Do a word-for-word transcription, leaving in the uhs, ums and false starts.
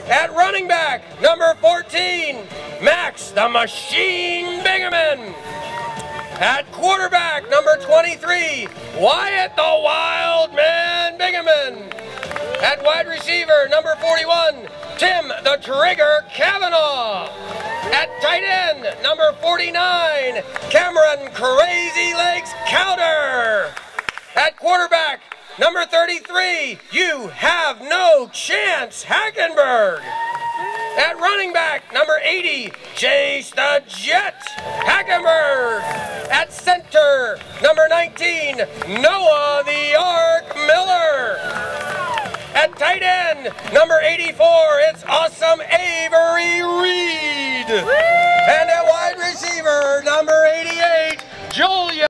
At running back, number fourteen, Max the Machine Bingaman. At quarterback, number twenty-three, Wyatt the Wild Man Bingaman. At wide receiver, number forty-one, Tim the Trigger Kavanaugh. At tight end, number forty-nine, Cameron Crazy Legs Counter. At quarterback, number thirty-three, You Have No Chance Hackenberg. At running back, number eighty, Jace the Jet Hackenberg. At center, number nineteen, Noah the Ark Miller. At tight end, number eighty-four, it's awesome Avery Reed.